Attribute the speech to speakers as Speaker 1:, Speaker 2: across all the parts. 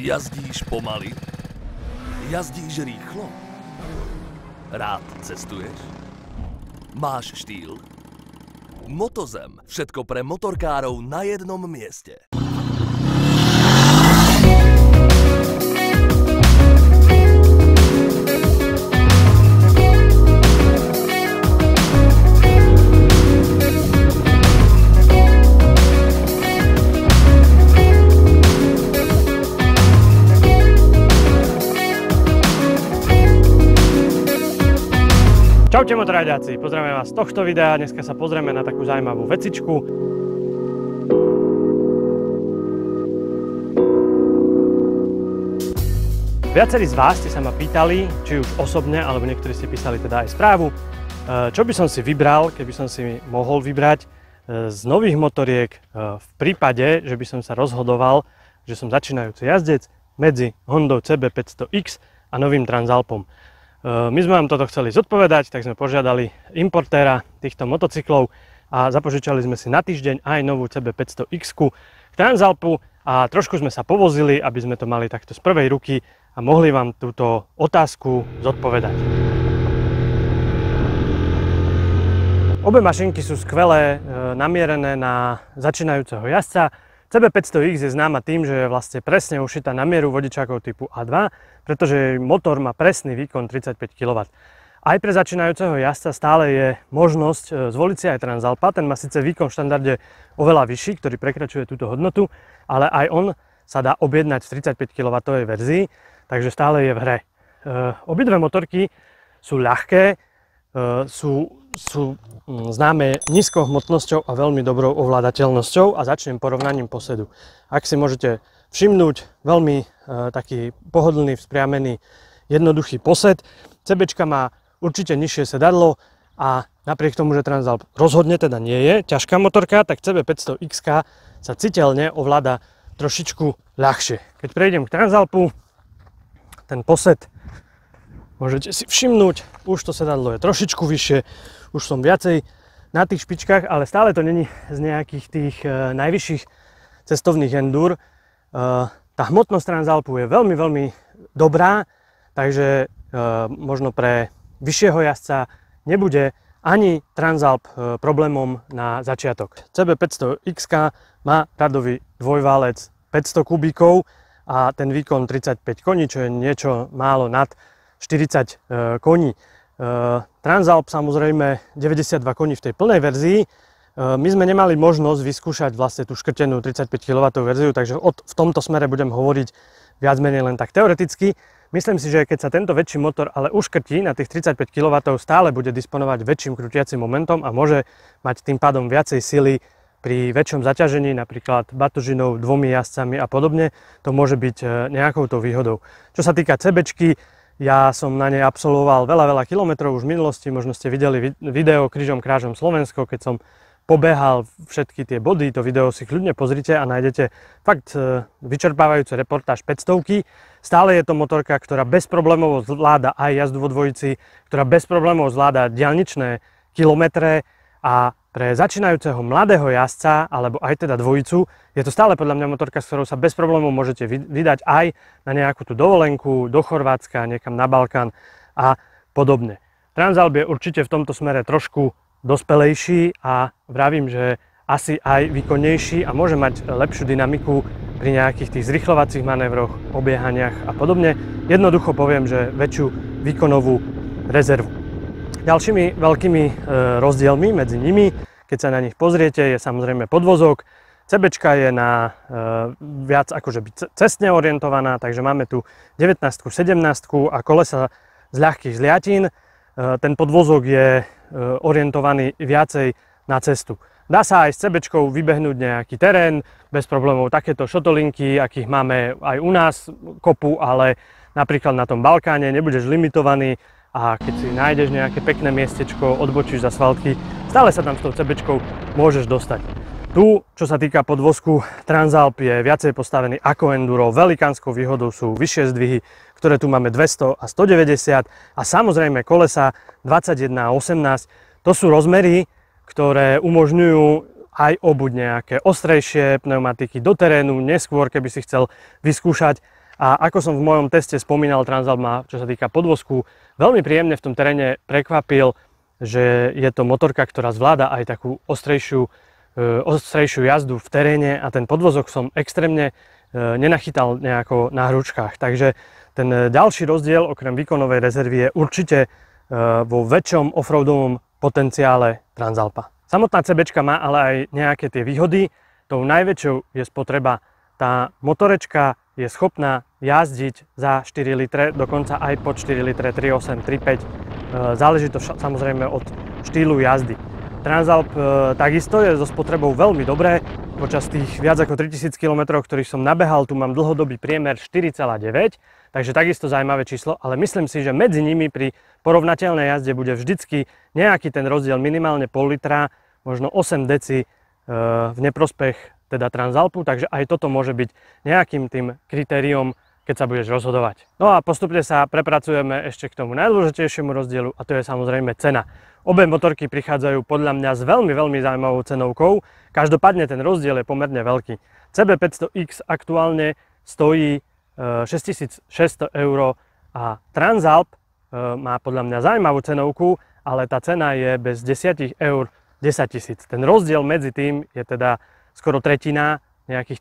Speaker 1: Jazdíš pomaly? Jazdíš rýchlo? Rád cestuješ? Máš štýl? Motozem. Všetko pre motorkárov na jednom mieste.
Speaker 2: Čaute motorajďáci, pozdravím vás z tohto videa. Dneska sa pozrieme na takú zaujímavú vecičku. Viacerí z vás ste sa ma pýtali, či už osobne, alebo niektorí ste písali teda aj správu, čo by som si vybral, keby som si mohol vybrať z nových motoriek v prípade, že by som sa rozhodoval, že som začínajúci jazdec medzi Hondou CB500X a novým Transalpom. My sme vám toto chceli zodpovedať, tak sme požiadali importéra týchto motocyklov a zapožičali sme si na týždeň aj novú CB500X k Transalpu a trošku sme sa povozili, aby sme to mali takto z prvej ruky a mohli vám túto otázku zodpovedať. Obe mašinky sú skvelé, namierené na začínajúceho jazdca. CB500X je známa tým, že je vlastne presne ušitá na mieru vodičákov typu A2, pretože motor má presný výkon 35 kW. Aj pre začínajúceho jazdca stále je možnosť zvoliť si aj Transalpa. Ten má síce výkon v štandarde oveľa vyšší, ktorý prekračuje túto hodnotu, ale aj on sa dá objednať v 35 kW verzii, takže stále je v hre. Obidve motorky sú ľahké, sú známe nízkou hmotnosťou a veľmi dobrou ovládateľnosťou a začnem porovnaním posedu. Ak si môžete všimnúť, veľmi taký pohodlný, vzpriamený, jednoduchý posed. CBčka má určite nižšie sedadlo a napriek tomu, že Transalp rozhodne teda nie je ťažká motorka, tak CB500X sa citeľne ovláda trošičku ľahšie. Keď prejdem k Transalpu, ten posed môžete si všimnúť, už to sedadlo je trošičku vyššie, už som viacej na tých špičkách, ale stále to není z nejakých tých najvyšších cestovných endúr. Tá hmotnosť Transalpu je veľmi, veľmi dobrá, takže možno pre vyššieho jazdca nebude ani Transalp problémom na začiatok. CB500X má radový dvojválec 500 kubíkov a ten výkon 35 koní, čo je niečo málo nad 40 koní. Transalp samozrejme 92 koní v tej plnej verzii. My sme nemali možnosť vyskúšať vlastne tú škrtenú 35 kW verziu, takže v tomto smere budem hovoriť viac menej len tak teoreticky. Myslím si, že keď sa tento väčší motor ale uškrtí na tých 35 kW, stále bude disponovať väčším krútiacim momentom a môže mať tým pádom viacej sily pri väčšom zaťažení, napríklad batožinou, dvomi jazdcami a podobne. To môže byť nejakou tou výhodou. Čo sa týka CBčky, ja som na nej absolvoval veľa kilometrov už v minulosti, možno ste videli video Krížom krážom Slovensko, keď som pobehal všetky tie body, to video si kľudne pozrite a nájdete fakt vyčerpávajúcu reportáž 500-ky. Stále je to motorka, ktorá bez problémov zvláda aj jazdu vo dvojici, ktorá bez problémov zvláda diaľničné kilometre a pre začínajúceho mladého jazdca, alebo aj teda dvojicu, je to stále podľa mňa motorka, s ktorou sa bez problémov môžete vydať aj na nejakú tú dovolenku, do Chorvátska, niekam na Balkán a podobne. Transalp je určite v tomto smere trošku dospelejší a vravím, že asi aj výkonnejší a môže mať lepšiu dynamiku pri nejakých tých zrychľovacích manévroch, obiehaniach a podobne. Jednoducho poviem, že väčšiu výkonovú rezervu. Ďalšími veľkými rozdielmi medzi nimi, keď sa na nich pozriete, je samozrejme podvozok. CBčka je na viac akože cestne orientovaná, takže máme tu 19, 17 a kolesa z ľahkých zliatín. Ten podvozok je orientovaný viacej na cestu. Dá sa aj s CBčkou vybehnúť nejaký terén, bez problémov takéto šotolinky, akých máme aj u nás kopu, ale napríklad na tom Balkáne nebudeš limitovaný a keď si nájdeš nejaké pekné miestečko, odbočíš za svaltky, stále sa tam s tou CBčkou môžeš dostať. Tu, čo sa týka podvozku, Transalp je viacej postavený ako enduro. Velikánskou výhodou sú vyššie zdvihy, ktoré tu máme 200 a 190 a samozrejme kolesa 21 a 18. To sú rozmery, ktoré umožňujú aj obuť nejaké ostrejšie pneumatiky do terénu, neskôr keby si chcel vyskúšať A ako som v mojom teste spomínal, Transalp ma, čo sa týka podvozku, veľmi príjemne v tom teréne prekvapil, že je to motorka, ktorá zvláda aj takú ostrejšiu jazdu v teréne a ten podvozok som extrémne nenachytal nejako na hručkách. Takže ten ďalší rozdiel okrem výkonovej rezervy je určite vo väčšom offroadovom potenciále Transalpa. Samotná CBčka má ale aj nejaké tie výhody. Tou najväčšou je spotreba. Tá motorečka je schopná jazdiť za 4 litre, dokonca aj pod 4 litre, 3,8, 3,5. Záleží to samozrejme od štýlu jazdy. Transalp takisto je so spotrebou veľmi dobré. Počas tých viac ako 3000 km, ktorých som nabehal, tu mám dlhodobý priemer 4,9, takže takisto zaujímavé číslo, ale myslím si, že medzi nimi pri porovnateľnej jazde bude vždycky nejaký ten rozdiel, minimálne pol litra, možno 8 deci v neprospech teda Transalpu, takže aj toto môže byť nejakým tým kritériom, keď sa budeš rozhodovať. No a postupne sa prepracujeme ešte k tomu najdôležitejšiemu rozdielu a to je samozrejme cena. Obe motorky prichádzajú podľa mňa s veľmi zaujímavou cenovkou, každopádne ten rozdiel je pomerne veľký. CB500X aktuálne stojí 6600 € a Transalp má podľa mňa zaujímavú cenovku, ale tá cena je bez 10 € 10 000. Ten rozdiel medzi tým je teda skoro tretina, nejakých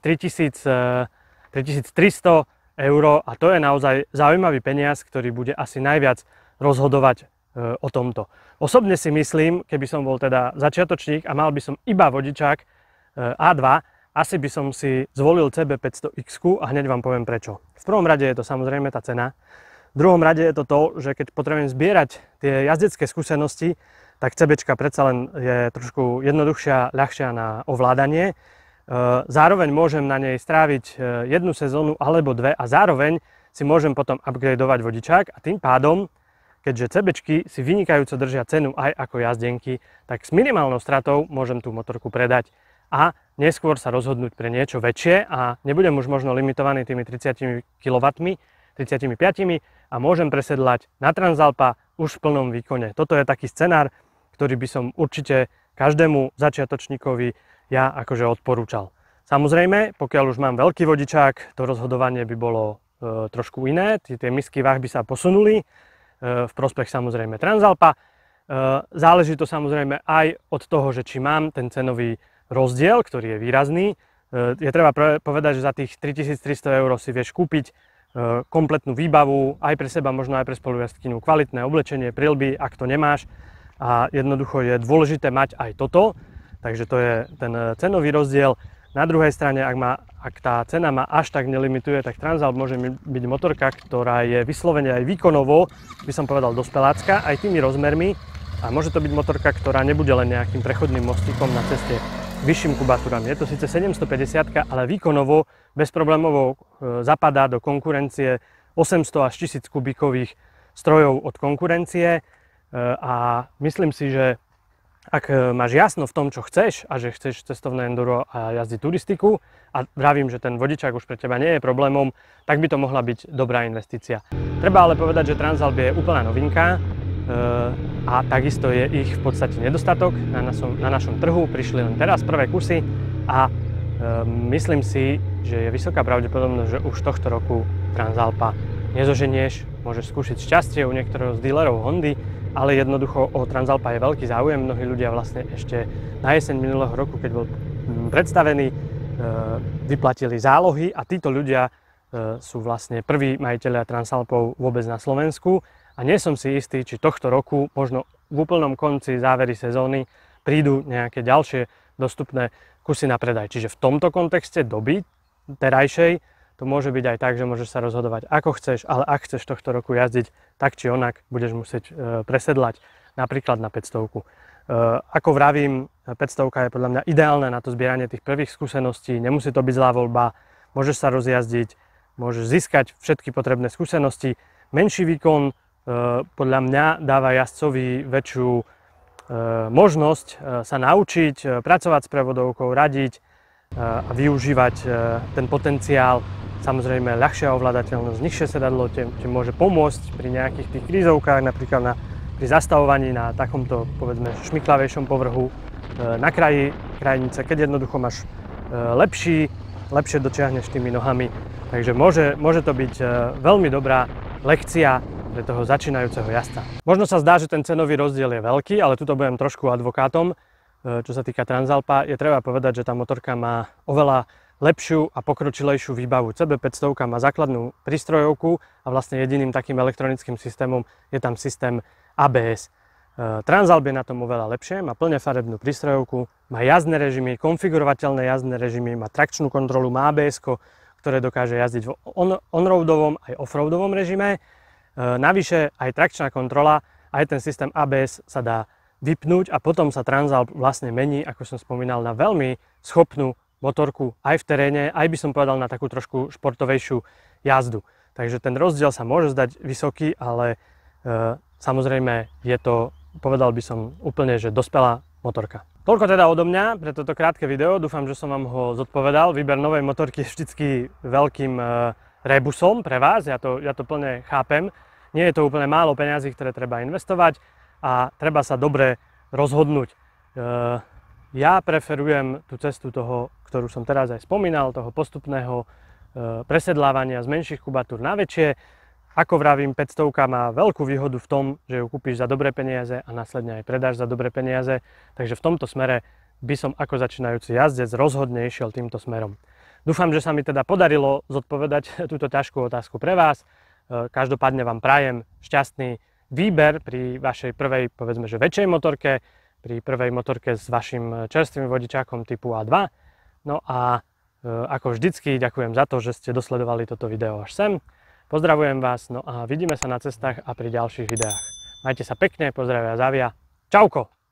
Speaker 2: 3300 € a to je naozaj zaujímavý peniaz, ktorý bude asi najviac rozhodovať o tomto. Osobne si myslím, keby som bol teda začiatočník a mal by som iba vodičák A2, asi by som si zvolil CB500X a hneď vám poviem prečo. V prvom rade je to samozrejme tá cena. V druhom rade je to, že keď potrebujem zbierať tie jazdecké skúsenosti, tak CBčka predsa len je trošku jednoduchšia, ľahšia na ovládanie. Zároveň môžem na nej stráviť jednu sezónu alebo dve a zároveň si môžem potom upgradeovať vodičák a tým pádom, keďže CBčky si vynikajúco držia cenu aj ako jazdenky, tak s minimálnou stratou môžem tú motorku predať a neskôr sa rozhodnúť pre niečo väčšie a nebudem už možno limitovaný tými 30 kW, 35 a môžem presedlať na Transalpa už v plnom výkone. Toto je taký scenár, ktorý by som určite každému začiatočníkovi ja akože odporúčal. Samozrejme, pokiaľ už mám veľký vodičák, to rozhodovanie by bolo trošku iné, tie misky váh by sa posunuli v prospech samozrejme Transalpa. Záleží to samozrejme aj od toho, že či mám ten cenový rozdiel, ktorý je výrazný. Je treba povedať, že za tých 3300 € si vieš kúpiť kompletnú výbavu, aj pre seba, možno aj pre spolujazdkyňu, kvalitné oblečenie, prilby, ak to nemáš. A jednoducho je dôležité mať aj toto, takže to je ten cenový rozdiel. Na druhej strane, ak tá cena ma až tak nelimituje, tak Transalp môže byť motorka, ktorá je vyslovene aj výkonovo, by som povedal dospelácka, aj tými rozmermi. A môže to byť motorka, ktorá nebude len nejakým prechodným mostíkom na ceste vyšším kubatúram. Je to síce 750, ale výkonovo bezproblémovo zapadá do konkurencie 800 až 1000 kubíkových strojov od konkurencie. A myslím si, že ak máš jasno v tom, čo chceš a že chceš cestovné enduro a jazdiť turistiku a vravím, že ten vodičák už pre teba nie je problémom, tak by to mohla byť dobrá investícia. Treba ale povedať, že Transalp je úplná novinka a takisto je ich v podstate nedostatok na našom trhu. Prišli len teraz prvé kusy a myslím si, že je vysoká pravdepodobnosť, že už tohto roku Transalpa nezoženieš. Môžeš skúsiť šťastie u niektorého z dílerov Hondy, ale jednoducho o Transalpa je veľký záujem. Mnohí ľudia vlastne ešte na jeseň minulého roku, keď bol predstavený, vyplatili zálohy a títo ľudia sú vlastne prví majitelia Transalpov vôbec na Slovensku. A nie som si istý, či tohto roku, možno v úplnom konci závery sezóny, prídu nejaké ďalšie dostupné kusy na predaj. Čiže v tomto kontexte doby terajšej to môže byť aj tak, že môžeš sa rozhodovať ako chceš, ale ak chceš tohto roku jazdiť tak či onak, budeš musieť presedlať napríklad na 500. Ako vravím, 500 je podľa mňa ideálne na to zbieranie tých prvých skúseností, nemusí to byť zlá voľba, môžeš sa rozjazdiť, môžeš získať všetky potrebné skúsenosti, menší výkon podľa mňa dáva jazdcovi väčšiu možnosť sa naučiť pracovať s prevodovkou, radiť a využívať ten potenciál. Samozrejme ľahšia ovládateľnosť, nižšie sedadlo ti môže pomôcť pri nejakých tých krízovkách, napríklad pri zastavovaní na takomto, povedzme, šmiklavejšom povrhu na kraji krajnice, keď jednoducho máš lepšie dočiahneš tými nohami Takže môže to byť veľmi dobrá lekcia pre toho začínajúceho jazdca. Možno sa zdá, že ten cenový rozdiel je veľký, ale tuto budem trošku advokátom. Čo sa týka Transalpa, je treba povedať, že tá motorka má oveľa lepšiu a pokročilejšiu výbavu. CB500 má základnú prístrojovku a vlastne jediným takým elektronickým systémom je tam systém ABS. Transalp je na tom oveľa lepšie, má plne farebnú prístrojovku, má jazdné režimy, konfigurovateľné jazdné režimy, má trakčnú kontrolu, má ABS, ktoré dokáže jazdiť v on-roadovom aj off-roadovom režime. Navyše aj trakčná kontrola, aj ten systém ABS sa dá vypnúť a potom sa Transalp vlastne mení, ako som spomínal, na veľmi schopnú motorku aj v teréne, aj by som povedal na takú trošku športovejšiu jazdu. Takže ten rozdiel sa môže zdať vysoký, ale samozrejme je to, povedal by som úplne, že dospelá motorka. Toľko teda odo mňa pre toto krátke video, dúfam, že som vám ho zodpovedal. Výber novej motorky je vždycky veľkým rebusom pre vás, ja to plne chápem. Nie je to úplne málo peňazí, ktoré treba investovať a treba sa dobre rozhodnúť. Ja preferujem tú cestu toho, ktorú som teraz aj spomínal, toho postupného presedlávania z menších kubatúr na väčšie. Ako vravím, 500 má veľkú výhodu v tom, že ju kúpiš za dobré peniaze a následne aj predáš za dobré peniaze. Takže v tomto smere by som ako začínajúci jazdec rozhodne išiel týmto smerom. Dúfam, že sa mi teda podarilo zodpovedať túto ťažkú otázku pre vás. Každopádne vám prajem šťastný výber pri vašej prvej, povedzme, že väčšej motorke, pri prvej motorke s vašim čerstvým vodičákom typu A2. No a ako vždycky ďakujem za to, že ste dosledovali toto video až sem. Pozdravujem vás, no a vidíme sa na cestách a pri ďalších videách. Majte sa pekne, pozdravia Zavia. Čauko!